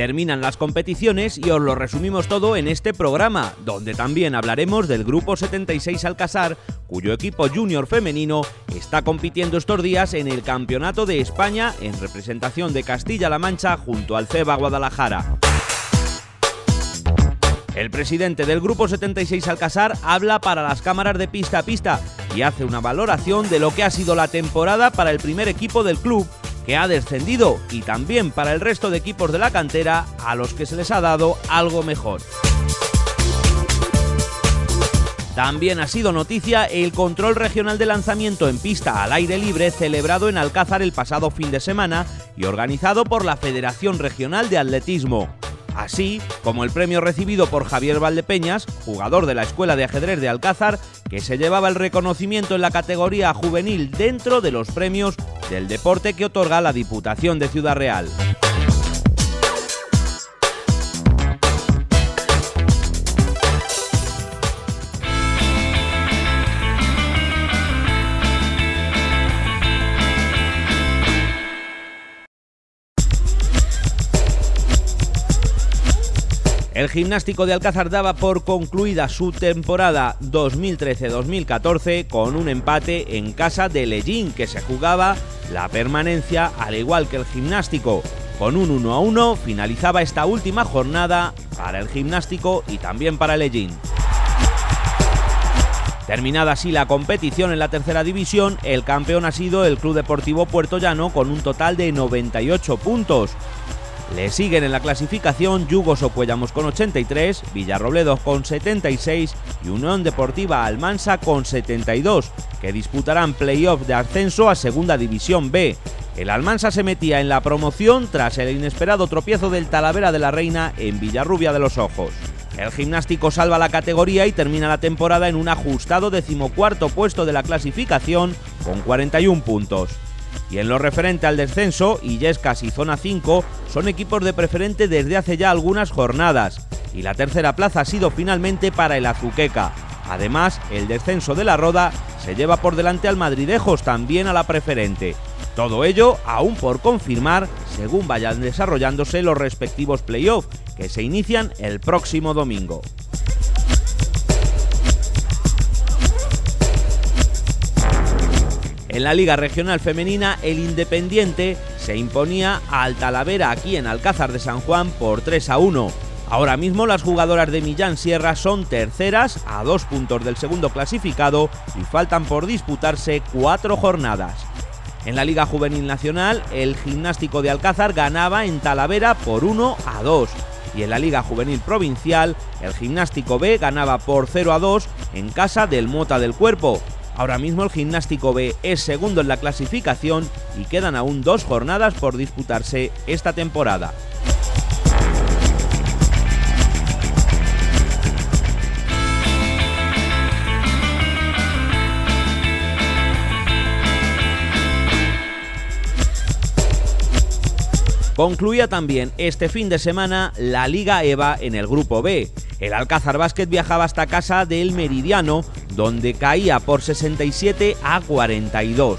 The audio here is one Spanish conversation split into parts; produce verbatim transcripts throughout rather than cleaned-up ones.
Terminan las competiciones y os lo resumimos todo en este programa, donde también hablaremos del Grupo setenta y seis Alcázar, cuyo equipo junior femenino está compitiendo estos días en el Campeonato de España en representación de Castilla-La Mancha junto al CEBA Guadalajara. El presidente del Grupo setenta y seis Alcázar habla para las cámaras de Pista a Pista y hace una valoración de lo que ha sido la temporada para el primer equipo del club, que ha descendido, y también para el resto de equipos de la cantera a los que se les ha dado algo mejor. También ha sido noticia el control regional de lanzamiento en pista al aire libre celebrado en Alcázar el pasado fin de semana y organizado por la Federación Regional de Atletismo. Así como el premio recibido por Javier Valdepeñas, jugador de la Escuela de Ajedrez de Alcázar, que se llevaba el reconocimiento en la categoría juvenil dentro de los premios del deporte que otorga la Diputación de Ciudad Real. El Gimnástico de Alcázar daba por concluida su temporada dos mil trece dos mil catorce con un empate en casa de Lellín, que se jugaba la permanencia al igual que el Gimnástico. Con un uno a uno finalizaba esta última jornada para el Gimnástico y también para Lellín. Terminada así la competición en la tercera división, el campeón ha sido el Club Deportivo Puertollano con un total de noventa y ocho puntos. Le siguen en la clasificación Yugos Ocuellamos con ochenta y tres, Villarrobledo con setenta y seis y Unión Deportiva Almansa con setenta y dos, que disputarán playoff de ascenso a Segunda División B. El Almansa se metía en la promoción tras el inesperado tropiezo del Talavera de la Reina en Villarrubia de los Ojos. El Gimnástico salva la categoría y termina la temporada en un ajustado decimocuarto puesto de la clasificación con cuarenta y un puntos. Y en lo referente al descenso, Illescas y Zona cinco son equipos de preferente desde hace ya algunas jornadas, y la tercera plaza ha sido finalmente para el Azuqueca. Además, el descenso de la Roda se lleva por delante al Madridejos, también a la preferente. Todo ello aún por confirmar según vayan desarrollándose los respectivos playoffs, que se inician el próximo domingo. En la Liga Regional Femenina, el Independiente se imponía al Talavera aquí en Alcázar de San Juan por tres a uno. Ahora mismo las jugadoras de Millán Sierra son terceras a dos puntos del segundo clasificado y faltan por disputarse cuatro jornadas. En la Liga Juvenil Nacional, el Gimnástico de Alcázar ganaba en Talavera por uno a dos. Y en la Liga Juvenil Provincial, el Gimnástico B ganaba por cero a dos en casa del Mota del Cuerpo. Ahora mismo el Gimnástico B es segundo en la clasificación y quedan aún dos jornadas por disputarse esta temporada. Concluía también este fin de semana la Liga EVA en el Grupo B. El Alcázar Básquet viajaba hasta casa del Meridiano, donde caía por sesenta y siete a cuarenta y dos.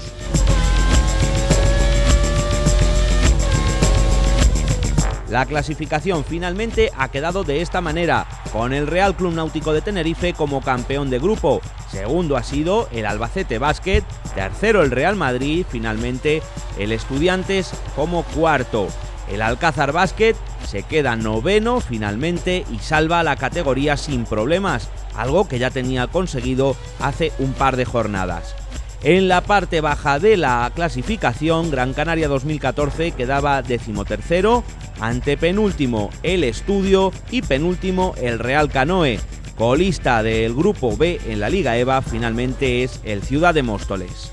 La clasificación finalmente ha quedado de esta manera, con el Real Club Náutico de Tenerife como campeón de grupo. Segundo ha sido el Albacete Básquet, tercero el Real Madrid, finalmente el Estudiantes como cuarto. El Alcázar Básquet se queda noveno finalmente y salva la categoría sin problemas, algo que ya tenía conseguido hace un par de jornadas. En la parte baja de la clasificación, Gran Canaria dos mil catorce quedaba decimotercero, antepenúltimo el Estudio y penúltimo el Real Canoe. Colista del Grupo B en la Liga EVA finalmente es el Ciudad de Móstoles.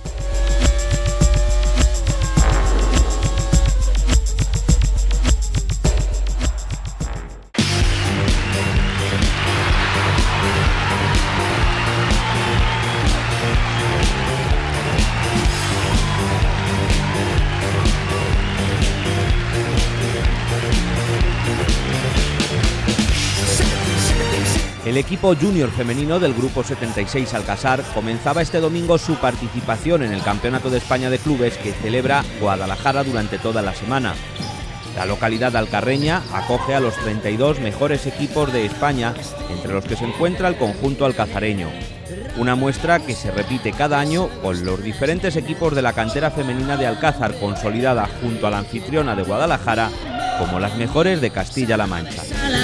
El equipo junior femenino del Grupo setenta y seis Alcázar comenzaba este domingo su participación en el Campeonato de España de Clubes que celebra Guadalajara durante toda la semana. La localidad alcarreña acoge a los treinta y dos mejores equipos de España, entre los que se encuentra el conjunto alcazareño. Una muestra que se repite cada año con los diferentes equipos de la cantera femenina de Alcázar, consolidada junto a la anfitriona de Guadalajara como las mejores de Castilla-La Mancha.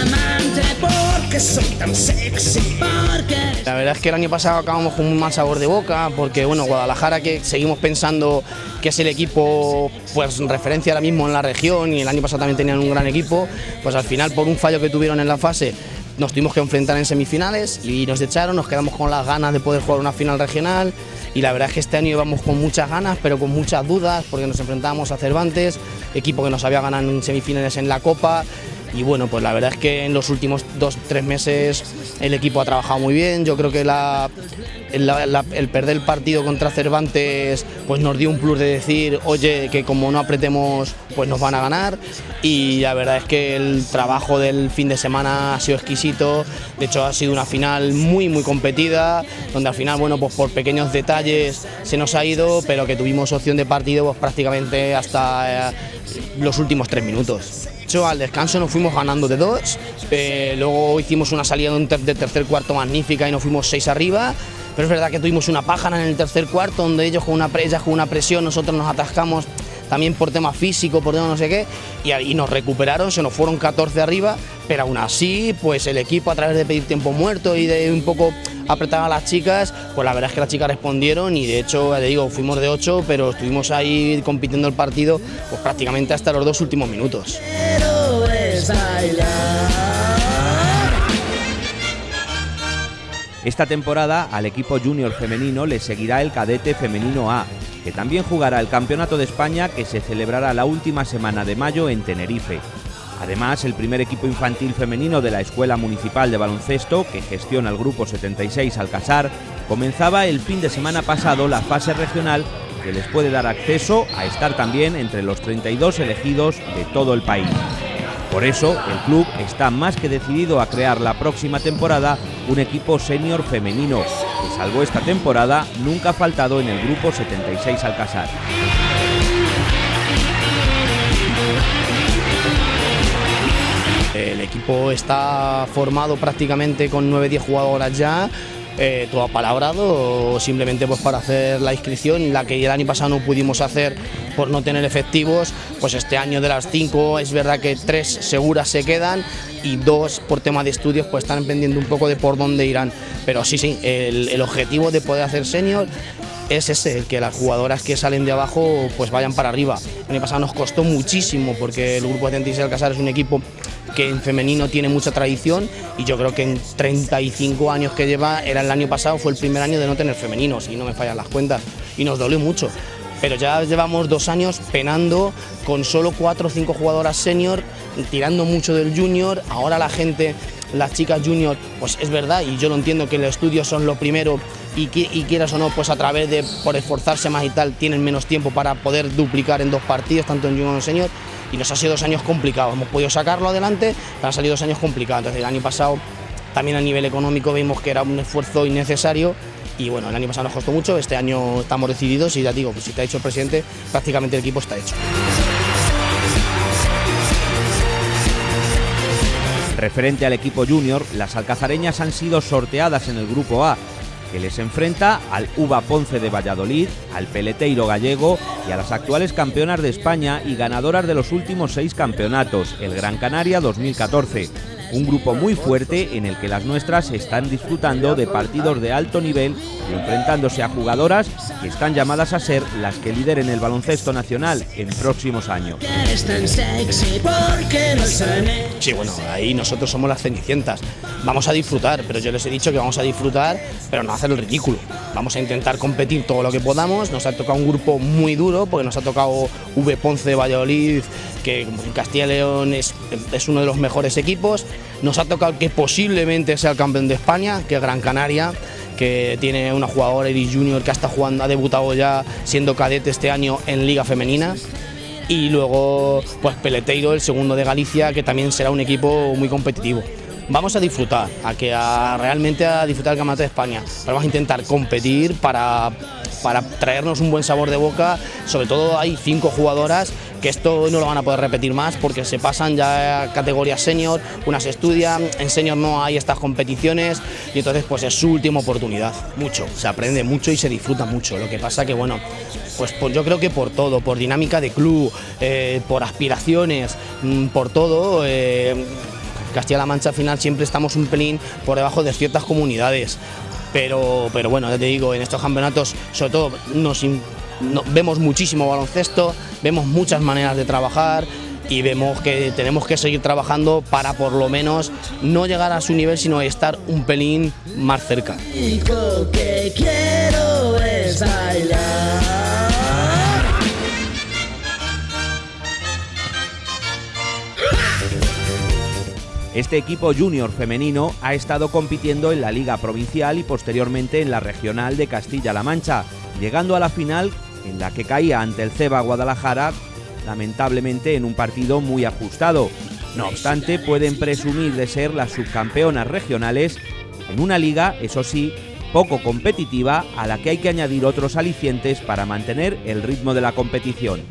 La verdad es que el año pasado acabamos con un mal sabor de boca, porque bueno, Guadalajara, que seguimos pensando que es el equipo pues referencia ahora mismo en la región, y el año pasado también tenían un gran equipo, pues al final por un fallo que tuvieron en la fase nos tuvimos que enfrentar en semifinales y nos echaron, nos quedamos con las ganas de poder jugar una final regional, y la verdad es que este año íbamos con muchas ganas pero con muchas dudas, porque nos enfrentábamos a Cervantes, equipo que nos había ganado en semifinales en la Copa. Y bueno, pues la verdad es que en los últimos dos tres meses el equipo ha trabajado muy bien. Yo creo que la, la, la, el perder el partido contra Cervantes pues nos dio un plus de decir, oye, que como no apretemos pues nos van a ganar. Y la verdad es que el trabajo del fin de semana ha sido exquisito. De hecho ha sido una final muy muy competida, donde al final, bueno, pues por pequeños detalles se nos ha ido, pero que tuvimos opción de partido pues prácticamente hasta eh, los últimos tres minutos. Al descanso nos fuimos ganando de dos, eh, luego hicimos una salida de, un ter de tercer cuarto magnífica y nos fuimos seis arriba, pero es verdad que tuvimos una pájara en el tercer cuarto donde ellos con una, ellas con una presión, nosotros nos atascamos también por tema físico, por tema no sé qué, y, y nos recuperaron, se nos fueron catorce arriba, pero aún así pues el equipo, a través de pedir tiempo muerto y de un poco apretar a las chicas, pues la verdad es que las chicas respondieron, y de hecho, ya te digo, fuimos de ocho, pero estuvimos ahí compitiendo el partido pues prácticamente hasta los dos últimos minutos. Esta temporada al equipo junior femenino le seguirá el cadete femenino A, que también jugará el Campeonato de España, que se celebrará la última semana de mayo en Tenerife. Además, el primer equipo infantil femenino de la Escuela Municipal de Baloncesto, que gestiona el Grupo setenta y seis Alcasar, comenzaba el fin de semana pasado la fase regional, que les puede dar acceso a estar también entre los treinta y dos elegidos de todo el país. Por eso, el club está más que decidido a crear la próxima temporada un equipo senior femenino, que salvo esta temporada nunca ha faltado en el Grupo setenta y seis Alcasar. El equipo está formado prácticamente con nueve diez jugadoras ya, eh, todo apalabrado, simplemente pues para hacer la inscripción, la que el año pasado no pudimos hacer por no tener efectivos. Pues este año de las cinco es verdad que tres seguras se quedan y dos por tema de estudios pues están pendiendo un poco de por dónde irán, pero sí, sí, el, el objetivo de poder hacer senior es ese, el que las jugadoras que salen de abajo pues vayan para arriba. El año pasado nos costó muchísimo, porque el Grupo setenta y seis Alcasar es un equipo que en femenino tiene mucha tradición, y yo creo que en treinta y cinco años que lleva, era el año pasado, fue el primer año de no tener femenino, si no me fallan las cuentas, y nos dolió mucho. Pero ya llevamos dos años penando con solo cuatro o cinco jugadoras senior, tirando mucho del junior. Ahora la gente, las chicas junior, pues es verdad, y yo lo entiendo, que los estudios son lo primero, y, y quieras o no, pues a través de, por esforzarse más y tal, tienen menos tiempo para poder duplicar en dos partidos, tanto en junior como en senior, y nos ha sido dos años complicados. Hemos podido sacarlo adelante, pero han salido dos años complicados. Entonces el año pasado también a nivel económico vimos que era un esfuerzo innecesario, y bueno, el año pasado nos costó mucho, este año estamos decididos, y ya digo, pues si te ha dicho el presidente, prácticamente el equipo está hecho. Referente al equipo junior, las alcazareñas han sido sorteadas en el Grupo A, que les enfrenta al Uva Ponce de Valladolid, al Peleteiro gallego y a las actuales campeonas de España y ganadoras de los últimos seis campeonatos, el Gran Canaria dos mil catorce. Un grupo muy fuerte en el que las nuestras están disfrutando de partidos de alto nivel y enfrentándose a jugadoras que están llamadas a ser las que lideren el baloncesto nacional en próximos años. Sí, bueno, ahí nosotros somos las cenicientas. Vamos a disfrutar, pero yo les he dicho que vamos a disfrutar, pero no hacer el ridículo. Vamos a intentar competir todo lo que podamos. Nos ha tocado un grupo muy duro, porque nos ha tocado V Ponce de Valladolid, que en Castilla y León es, es uno de los mejores equipos. Nos ha tocado que posiblemente sea el campeón de España, que es Gran Canaria, que tiene una jugadora Iris Junior que hasta jugando, ha debutado ya siendo cadete este año en Liga Femenina. Y luego pues Peleteiro, el segundo de Galicia, que también será un equipo muy competitivo. Vamos a disfrutar, a que a, realmente a disfrutar del Campeonato de España. Pero vamos a intentar competir para, para traernos un buen sabor de boca. Sobre todo hay cinco jugadoras que esto no lo van a poder repetir más porque se pasan ya a categorías senior, unas estudian, en senior no hay estas competiciones y entonces pues es su última oportunidad. Mucho, se aprende mucho y se disfruta mucho, lo que pasa que bueno, pues, pues yo creo que por todo, por dinámica de club, eh, por aspiraciones, por todo, eh, Castilla-La Mancha al final siempre estamos un pelín por debajo de ciertas comunidades, pero, pero bueno, ya te digo, en estos campeonatos sobre todo nos No, vemos muchísimo baloncesto, vemos muchas maneras de trabajar y vemos que tenemos que seguir trabajando para por lo menos no llegar a su nivel, sino estar un pelín más cerca. Lo que quiero es bailar. Este equipo junior femenino ha estado compitiendo en la Liga Provincial y posteriormente en la Regional de Castilla-La Mancha, llegando a la final en la que caía ante el Ceba Guadalajara, lamentablemente en un partido muy ajustado. No obstante, pueden presumir de ser las subcampeonas regionales en una liga, eso sí, poco competitiva, a la que hay que añadir otros alicientes para mantener el ritmo de la competición.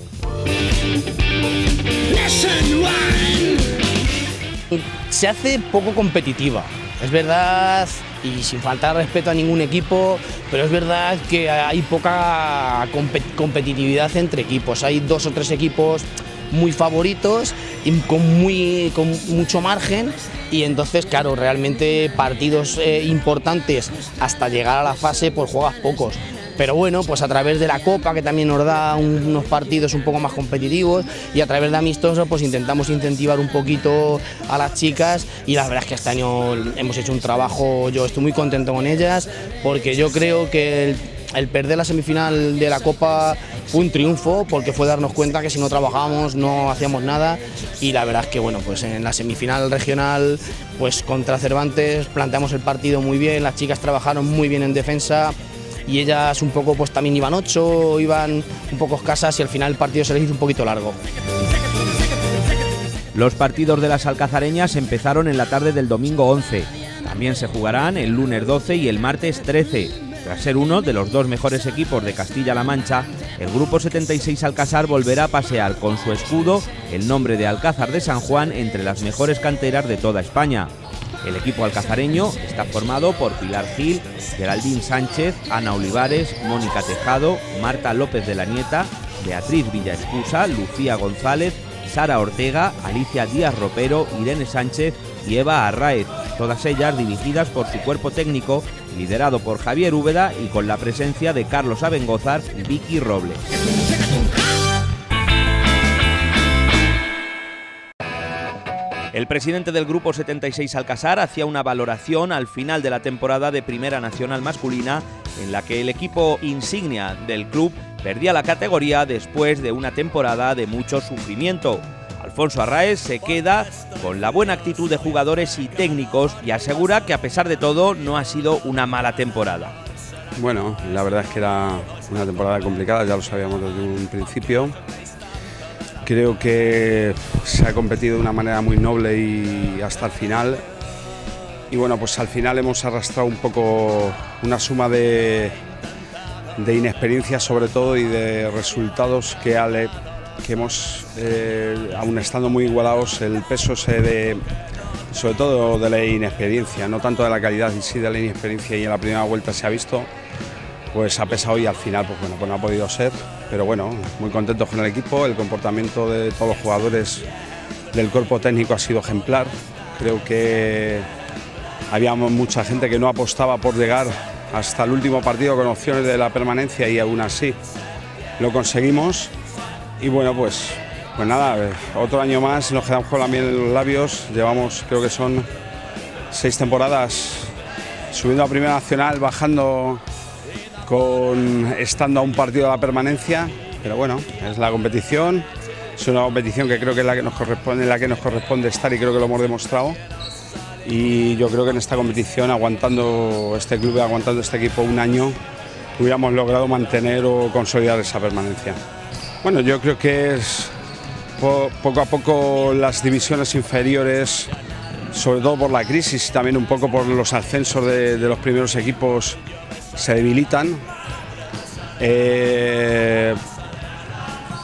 Se hace poco competitiva, es verdad, y sin faltar respeto a ningún equipo, pero es verdad que hay poca competitividad entre equipos. Hay dos o tres equipos muy favoritos y con, muy, con mucho margen, y entonces claro, realmente partidos eh, importantes hasta llegar a la fase pues juegas pocos. Pero bueno, pues a través de la Copa, que también nos da un, unos partidos un poco más competitivos, y a través de amistosos pues intentamos incentivar un poquito a las chicas, y la verdad es que este año hemos hecho un trabajo, yo estoy muy contento con ellas, porque yo creo que el, el perder la semifinal de la Copa fue un triunfo, porque fue darnos cuenta que si no trabajábamos no hacíamos nada, y la verdad es que bueno, pues en la semifinal regional pues contra Cervantes planteamos el partido muy bien, las chicas trabajaron muy bien en defensa, y ellas un poco pues también iban ocho, iban un poco escasas y al final el partido se les hizo un poquito largo. Los partidos de las alcazareñas empezaron en la tarde del domingo once. También se jugarán el lunes doce y el martes trece. Tras ser uno de los dos mejores equipos de Castilla-La Mancha, el Grupo setenta y seis Alcázar volverá a pasear con su escudo el nombre de Alcázar de San Juan entre las mejores canteras de toda España. El equipo alcazareño está formado por Pilar Gil, Geraldine Sánchez, Ana Olivares, Mónica Tejado, Marta López de la Nieta, Beatriz Villaescusa, Lucía González, Sara Ortega, Alicia Díaz Ropero, Irene Sánchez y Eva Arraez, todas ellas dirigidas por su cuerpo técnico, liderado por Javier Úbeda y con la presencia de Carlos Abengózar y Vicky Robles. El presidente del Grupo setenta y seis Alcázar hacía una valoración al final de la temporada de Primera Nacional Masculina, en la que el equipo insignia del club perdía la categoría después de una temporada de mucho sufrimiento. Alfonso Arraez se queda con la buena actitud de jugadores y técnicos y asegura que a pesar de todo no ha sido una mala temporada. Bueno, la verdad es que era una temporada complicada, ya lo sabíamos desde un principio. Creo que se ha competido de una manera muy noble y hasta el final. Y bueno, pues al final hemos arrastrado un poco una suma de, de inexperiencia sobre todo y de resultados que, ale, que hemos, eh, aún estando muy igualados, el peso se de, sobre todo de la inexperiencia, no tanto de la calidad en sí, de la inexperiencia, y en la primera vuelta se ha visto, pues ha pesado y al final pues bueno, pues no ha podido ser. Pero bueno, muy contentos con el equipo, el comportamiento de todos los jugadores del cuerpo técnico ha sido ejemplar. Creo que había mucha gente que no apostaba por llegar hasta el último partido con opciones de la permanencia y aún así lo conseguimos. Y bueno, pues, pues nada, otro año más, nos quedamos con la miel en los labios, llevamos, creo que son seis temporadas subiendo a Primera Nacional, bajando, con estando a un partido de la permanencia, pero bueno, es la competición, es una competición que creo que es la que nos corresponde, la que nos corresponde estar, y creo que lo hemos demostrado. Y yo creo que en esta competición, aguantando este club y aguantando este equipo un año, hubiéramos logrado mantener o consolidar esa permanencia. Bueno, yo creo que es po poco a poco las divisiones inferiores, sobre todo por la crisis y también un poco por los ascensos de, de los primeros equipos, se debilitan. Eh,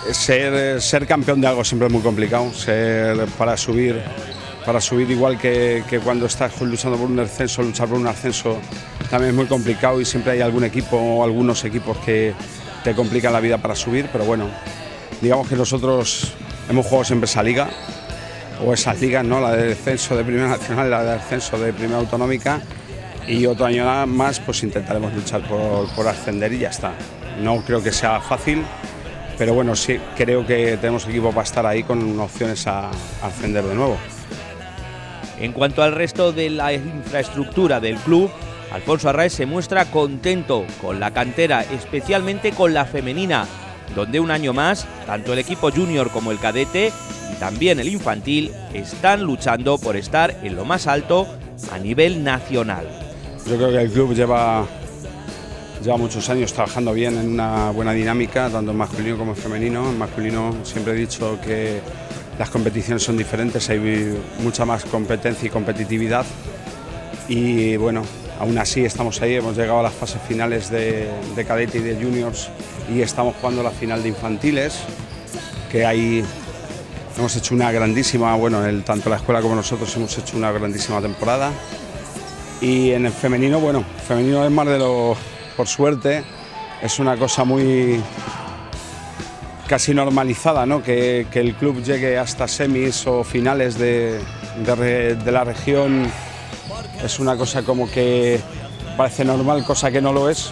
ser, ser campeón de algo siempre es muy complicado, ser para subir, para subir igual que, que cuando estás luchando por un ascenso, luchar por un ascenso también es muy complicado y siempre hay algún equipo o algunos equipos que te complican la vida para subir, pero bueno, digamos que nosotros hemos jugado siempre esa liga, o esas ligas, ¿no? La de descenso de Primera Nacional, la de ascenso de Primera Autonómica, y otro año más pues intentaremos luchar por, por ascender y ya está. No creo que sea fácil, pero bueno, sí creo que tenemos equipo para estar ahí con opciones a, a ascender de nuevo. En cuanto al resto de la infraestructura del club, Alfonso Arráez se muestra contento con la cantera, especialmente con la femenina, donde un año más, tanto el equipo junior como el cadete y también el infantil están luchando por estar en lo más alto a nivel nacional. Yo creo que el club lleva, lleva muchos años trabajando bien en una buena dinámica, tanto en masculino como en femenino. En masculino siempre he dicho que las competiciones son diferentes, hay mucha más competencia y competitividad y bueno, aún así estamos ahí, hemos llegado a las fases finales de, de cadete y de juniors y estamos jugando la final de infantiles, que ahí hemos hecho una grandísima, bueno, el, tanto la escuela como nosotros hemos hecho una grandísima temporada. Y en el femenino, bueno, femenino es más de lo, por suerte, es una cosa muy casi normalizada, ¿no? Que, que el club llegue hasta semis o finales de, de, de la región es una cosa como que parece normal, cosa que no lo es.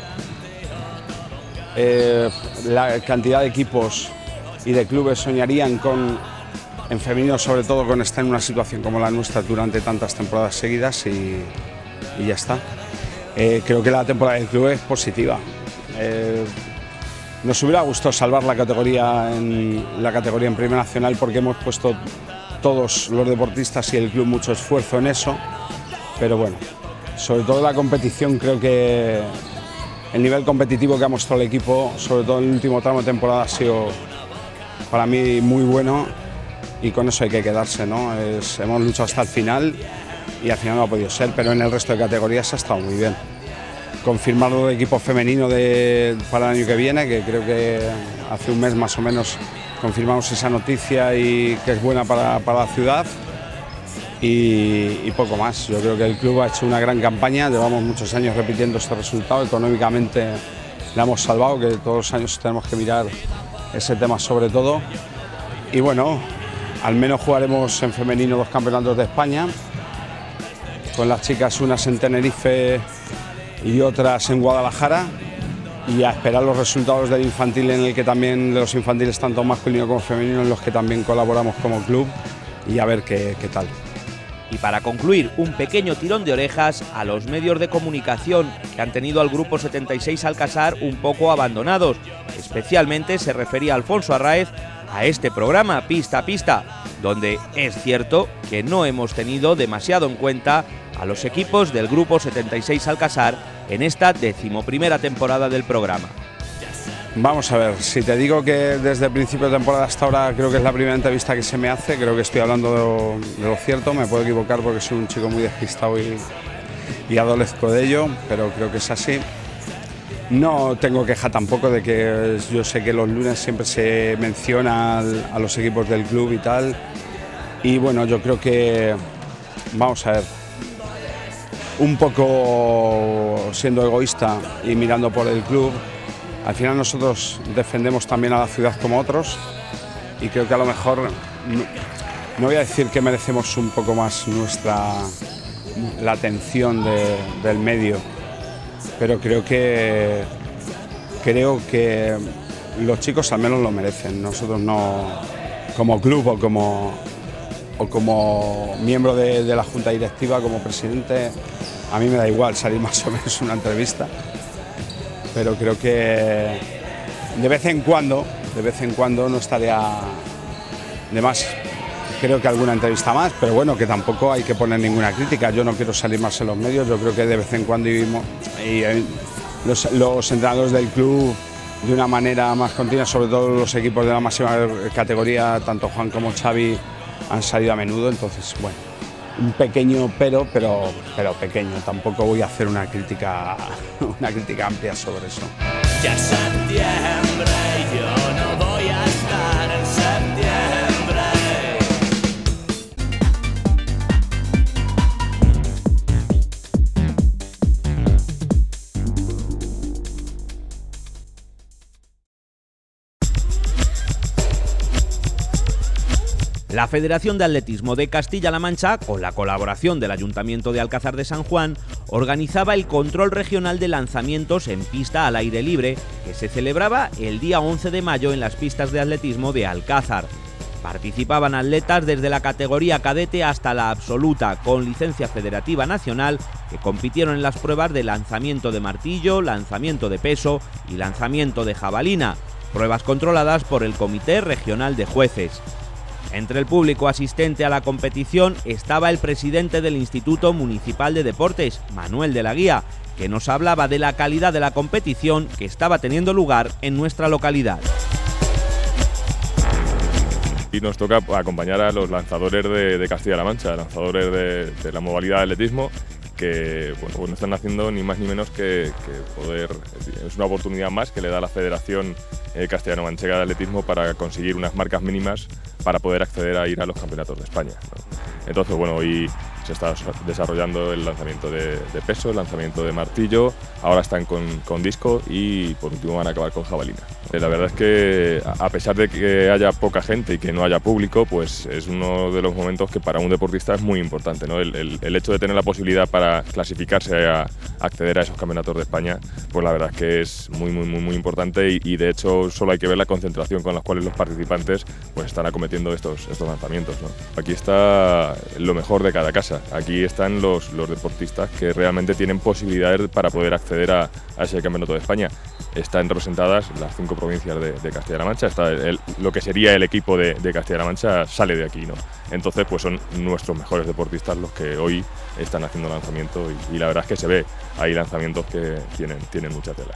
Eh, la cantidad de equipos y de clubes soñarían con, en femenino sobre todo, con estar en una situación como la nuestra durante tantas temporadas seguidas y, y ya está. Eh, creo que la temporada del club es positiva. Eh, nos hubiera gustado salvar la categoría en la categoría en Primera Nacional porque hemos puesto todos los deportistas y el club mucho esfuerzo en eso, pero bueno, sobre todo la competición, creo que el nivel competitivo que ha mostrado el equipo, sobre todo en el último tramo de temporada, ha sido para mí muy bueno y con eso hay que quedarse, ¿no? Es, hemos luchado hasta el final y al final no ha podido ser, pero en el resto de categorías ha estado muy bien. Confirmarlo de equipo femenino de, para el año que viene, que creo que hace un mes más o menos confirmamos esa noticia y que es buena para, para la ciudad y, y poco más. Yo creo que el club ha hecho una gran campaña, llevamos muchos años repitiendo este resultado, económicamente la hemos salvado, que todos los años tenemos que mirar ese tema sobre todo y bueno, al menos jugaremos en femenino dos campeonatos de España, con las chicas unas en Tenerife y otras en Guadalajara, y a esperar los resultados del infantil, en el que también, de los infantiles tanto masculino como femenino, en los que también colaboramos como club, y a ver qué, qué tal. Y para concluir, un pequeño tirón de orejas a los medios de comunicación que han tenido al grupo setenta y seis Alcasar un poco abandonados. Especialmente se refería Alfonso Arráez a este programa Pista a Pista, donde es cierto que no hemos tenido demasiado en cuenta a los equipos del grupo setenta y seis Alcasar en esta decimoprimera temporada del programa. Vamos a ver, si te digo que desde el principio de temporada hasta ahora creo que es la primera entrevista que se me hace, creo que estoy hablando de lo, de lo cierto, me puedo equivocar porque soy un chico muy despistado y, y adolezco de ello, pero creo que es así. No tengo queja tampoco de que yo sé que los lunes siempre se menciona al, a los equipos del club y tal, y bueno, yo creo que, vamos a ver, un poco siendo egoísta y mirando por el club, al final nosotros defendemos también a la ciudad como otros y creo que a lo mejor, no, no voy a decir que merecemos un poco más nuestra, la atención de, del medio, pero creo que, creo que los chicos al menos lo merecen, nosotros no, como club o como, o como miembro de, de la junta directiva, como presidente, a mí me da igual salir más o menos una entrevista. Pero creo que de vez en cuando, de vez en cuando no estaría de más, creo que alguna entrevista más, pero bueno, que tampoco hay que poner ninguna crítica, yo no quiero salir más en los medios, yo creo que de vez en cuando y, y los, los entrenadores del club de una manera más continua, sobre todo los equipos de la máxima categoría, tanto Juan como Xavi han salido a menudo, entonces bueno. Un pequeño pero, pero, pero pequeño. Tampoco voy a hacer una crítica, una crítica amplia sobre eso. Ya es septiembre y yo no voy a La Federación de Atletismo de Castilla-La Mancha, con la colaboración del Ayuntamiento de Alcázar de San Juan, organizaba el control regional de lanzamientos en pista al aire libre, que se celebraba el día once de mayo en las pistas de atletismo de Alcázar. Participaban atletas desde la categoría cadete hasta la absoluta, con licencia federativa nacional, que compitieron en las pruebas de lanzamiento de martillo, lanzamiento de peso y lanzamiento de jabalina, pruebas controladas por el Comité Regional de Jueces. Entre el público asistente a la competición estaba el presidente del Instituto Municipal de Deportes, Manuel de la Guía, que nos hablaba de la calidad de la competición que estaba teniendo lugar en nuestra localidad. Y nos toca acompañar a los lanzadores de, de Castilla-La Mancha, lanzadores de, de la modalidad de atletismo, que bueno, pues no están haciendo ni más ni menos que, que poder, es una oportunidad más que le da la Federación eh, Castellano-Manchega de Atletismo para conseguir unas marcas mínimas para poder acceder a ir a los campeonatos de España, ¿no? Entonces, bueno, hoy se está desarrollando el lanzamiento de, de peso, el lanzamiento de martillo, ahora están con, con disco y por último van a acabar con jabalina. La verdad es que a pesar de que haya poca gente y que no haya público, pues es uno de los momentos que para un deportista es muy importante, ¿no? El, el, el hecho de tener la posibilidad para clasificarse a, a acceder a esos campeonatos de España, pues la verdad es que es muy, muy, muy, muy importante y, y de hecho solo hay que ver la concentración con la cual los participantes pues están acometiendo estos, estos lanzamientos, ¿no? Aquí está lo mejor de cada casa. Aquí están los, los deportistas que realmente tienen posibilidades para poder acceder a, a ese campeonato de España. Están representadas las cinco provincias de, de Castilla-La Mancha, está el, lo que sería el equipo de, de Castilla-La Mancha sale de aquí, ¿no? Entonces pues son nuestros mejores deportistas los que hoy están haciendo lanzamiento y, y la verdad es que se ve, hay lanzamientos que tienen, tienen mucha tela.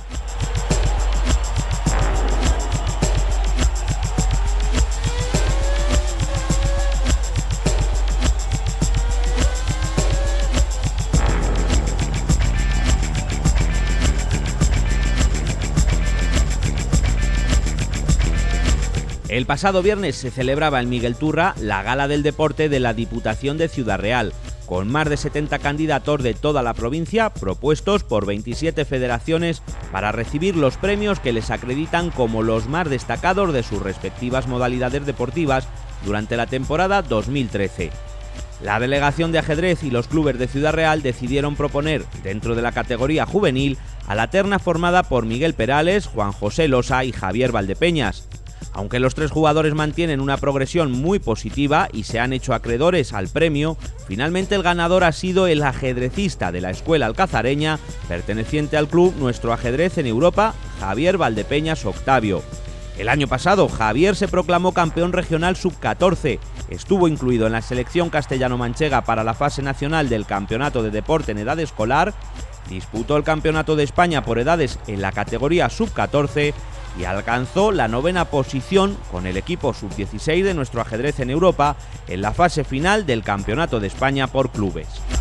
El pasado viernes se celebraba en Miguel Turra la Gala del Deporte de la Diputación de Ciudad Real, con más de setenta candidatos de toda la provincia propuestos por veintisiete federaciones para recibir los premios que les acreditan como los más destacados de sus respectivas modalidades deportivas durante la temporada dos mil trece. La delegación de ajedrez y los clubes de Ciudad Real decidieron proponer, dentro de la categoría juvenil, a la terna formada por Miguel Perales, Juan José Losa y Javier Valdepeñas. Aunque los tres jugadores mantienen una progresión muy positiva y se han hecho acreedores al premio, finalmente el ganador ha sido el ajedrecista de la escuela alcazareña, perteneciente al club Nuestro Ajedrez en Europa, Javier Valdepeñas Octavio. El año pasado, Javier se proclamó campeón regional sub catorce, estuvo incluido en la selección castellano-manchega para la fase nacional del Campeonato de Deporte en Edad Escolar, disputó el Campeonato de España por edades en la categoría sub catorce y alcanzó la novena posición con el equipo sub dieciséis de Nuestro Ajedrez en Europa en la fase final del Campeonato de España por clubes.